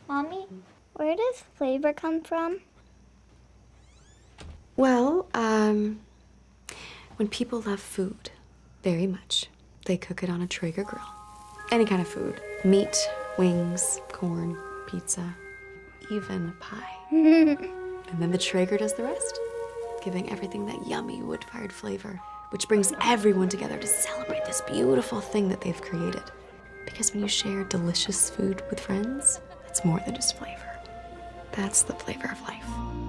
Mommy, where does flavor come from? Well, when people love food very much, they cook it on a Traeger grill. Any kind of food. Meat, wings, corn, pizza, even pie. And then the Traeger does the rest, giving everything that yummy wood-fired flavor, which brings everyone together to celebrate this beautiful thing that they've created. Because when you share delicious food with friends, it's more than just flavor. That's the flavor of life.